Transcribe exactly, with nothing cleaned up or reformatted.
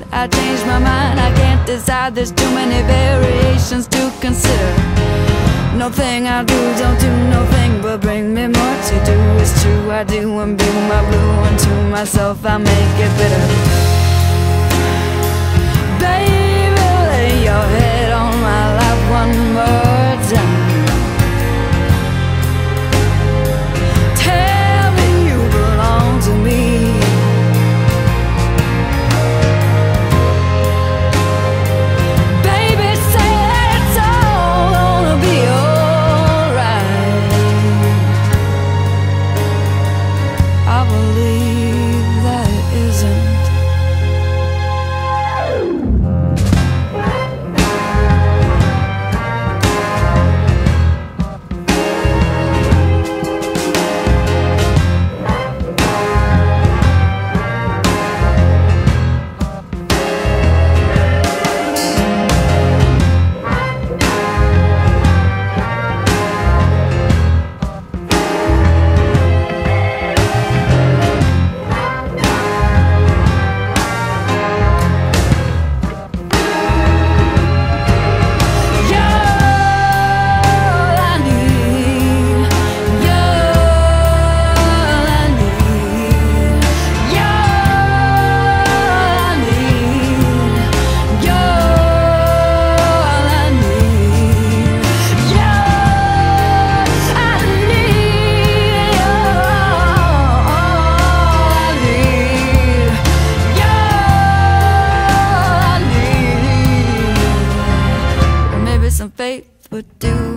I changed my mind, I can't decide, there's too many variations to consider. No thing I do, don't do nothing but bring me more to do. It's true, I do imbue my blue, and to myself I make it bitter. Baby, lay your head on my lap one more time. Tell me you belong to me. Some faith would do.